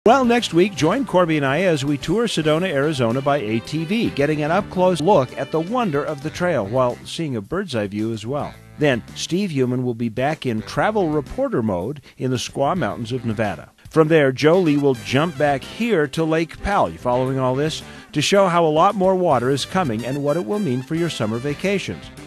Well, next week, join Corby and I as we tour Sedona, Arizona by ATV, getting an up-close look at the wonder of the trail while seeing a bird's-eye view as well. Then, Steve Human will be back in travel reporter mode in the Squaw Mountains of Nevada. From there, Joe Lee will jump back here to Lake Powell, you following all this, to show how a lot more water is coming and what it will mean for your summer vacations.